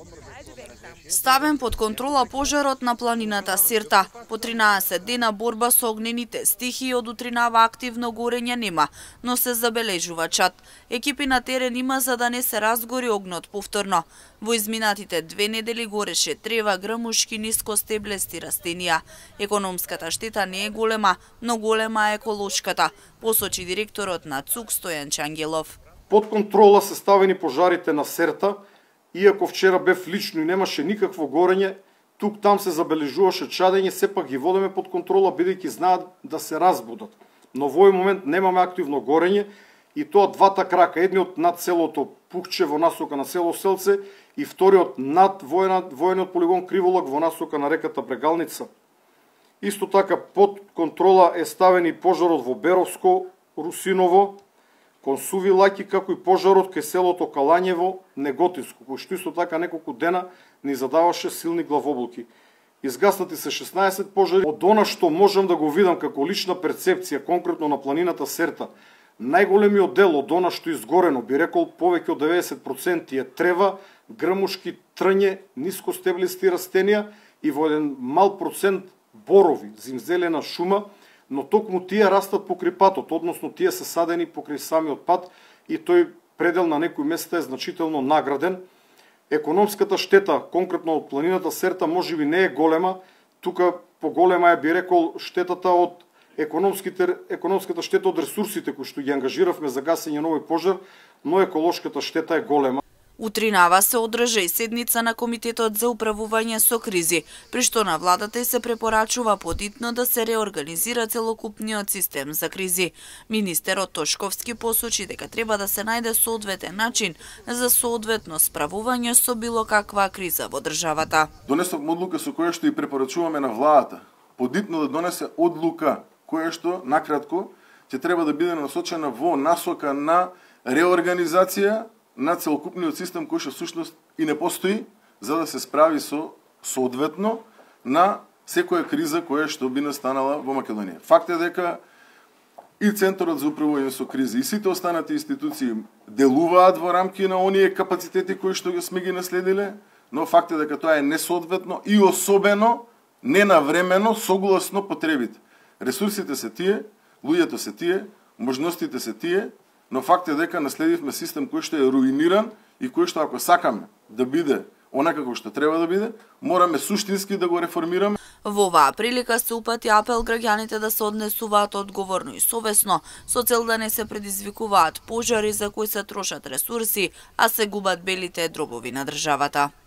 Ставен под контрола пожарот на планината Сирта. По 13 дена борба со огнените стихии од утринава активно горење нема, но се забележува чад. Екипи на терен има за да не се разгори огнот повторно. Во изминатите 2 недели гореше трева, грмушки, нискостеблести растенија. Економската штета не е голема, но голема е еколошката, посочи директорот на ЦУК Стојан Чангелов. Под контрола се ставени пожарите на Серта. Иако вчера бев лично и немаше никакво горење, тук-там се забележуваше чадење, сепак ги водиме под контрола, бидејќи знаат да се разбудат. Но во овој момент немаме активно горење и тоа двата крака, едниот над селото Пухче во насока на село Селце и вториот над војниот полигон Криволак во насока на реката Брегалница. Исто така под контрола е ставен и пожарот во Беровско, Русиново, Консуви Лаки, како и пожарот кај селото Калањево, Неготинско, кој што исто така неколку дена ни задаваше силни главоблуки. Изгаснати се 16 пожари. Од она што можам да го видам како лична перцепција, конкретно на планината Серта, најголемиот дел од она што изгорено, би рекол повеќе од 90% е трева, грмушки, трње, нискостеблисти растенија и во еден мал процент борови, зимзелена шума, но токму тие растат покрај патот, односно тие се садени покрај самиот пат и тој предел на некои места е значително награден. Економската штета, конкретно од планината Серта, можеби не е голема, тука поголема е, би рекол, штетата од економската штета од ресурсите кои што ги ангажиравме за гасење на овој пожар, но еколошката штета е голема. Утринава се одржа и седница на Комитетот за управување со кризи, при што на владата се препорачува подитно да се реорганизира целокупниот систем за кризи. Министерот Тошковски посочи дека треба да се најде соодветен начин за соодветно справување со било каква криза во државата. Донесовме одлука со која што и препорачуваме на владата подитно да донесе одлука која што накратко ќе треба да биде насочена во насока на реорганизација на целокупниот систем кој што всушност и не постои за да се справи со соодветно на секоја криза која што би настанала во Македонија. Факт е дека и Центарот за управување со кризи и сите останати институции делуваат во рамки на оние капацитети кои што сме ги наследиле, но факт е дека тоа е несоодветно и особено ненавремено согласно потребите. Ресурсите се тие, луѓето се тие, можностите се тие, но факт е дека наследивме систем кој што е руиниран и кој што ако сакаме да биде онака како што треба да биде, мораме суштински да го реформираме. Во оваа прилика се упати апел граѓаните да се однесуваат одговорно и совесно, со цел да не се предизвикуваат пожари за кои се трошат ресурси, а се губат белите дробови на државата.